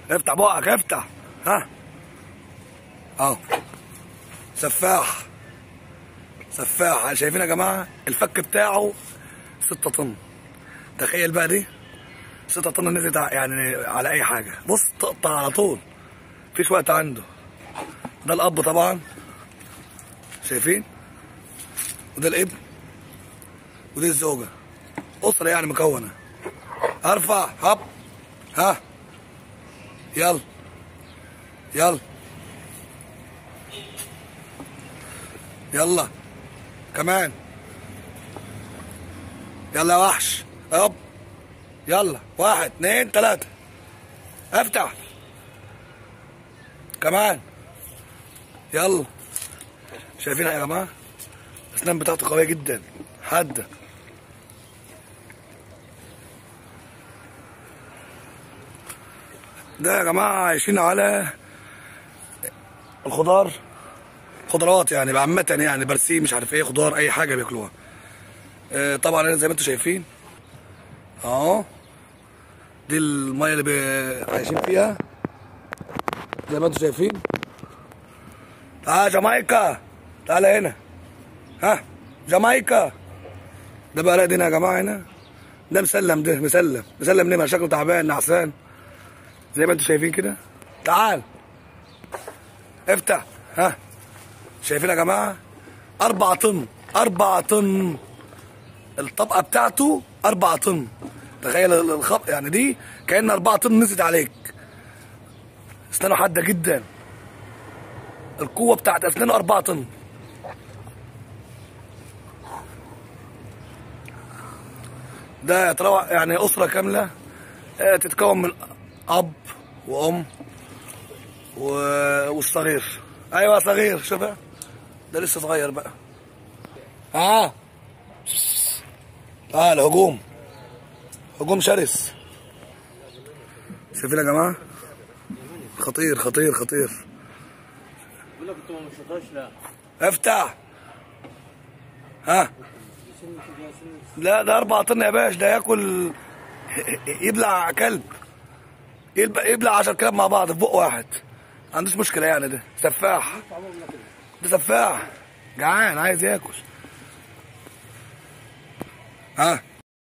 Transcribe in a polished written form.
افتح بقك افتح. ها اهو سفاح. سفاح. شايفين يا جماعه الفك بتاعه 6 طن. تخيل بقى دي 6 طن نزلت يعني على اي حاجه. بص تقطع على طول مفيش وقت عنده. ده الاب طبعا شايفين، وده الابن ودي الزوجه. اسره يعني مكونه. ارفع هب. ها يلا يلا يلا كمان. يلا يا وحش. هوب يلا 1 2 3. افتح كمان. يلا. شايفين يا جماعه الاسنان بتاعته قويه جدا حاده. ده يا جماعه عايشين على الخضار، خضروات يعني بعامة يعني برسيم مش عارف ايه خضار اي حاجه بياكلوها. طبعا زي ما انتم شايفين اهو دي الميه اللي عايشين فيها زي ما انتم شايفين. تعال جامايكا تعال هنا. ها جامايكا. ده بقى هنا يا جماعه. هنا ده مسلم. ده مسلم ليه؟ شكله تعبان نعسان زي ما انتم شايفين كده. تعال افتح. ها شايفين يا جماعه 4 طن. 4 طن الطبقه بتاعته 4 طن. تخيل الخط يعني دي كأن 4 طن نزلت عليك. اسنانه حاده جدا. القوه بتاعت اسنانه 4 طن. ده يتروع يعني اسره كامله تتكون من اب وام والصغير. ايوه صغير. شوف بقى ده لسه صغير بقى. تعال هجوم. هجوم شرس. شايفين يا جماعه خطير خطير خطير. بقول لك انت ما مشيتهاش. لا افتح. ها لا ده 4 طن يا باشا. ده ياكل يبلع كلب. يبلع 10 كلاب مع بعض في بق واحد. ما عندوش مشكله يعني. ده سفاح. ده سفاح جعان عايز ياكل. ها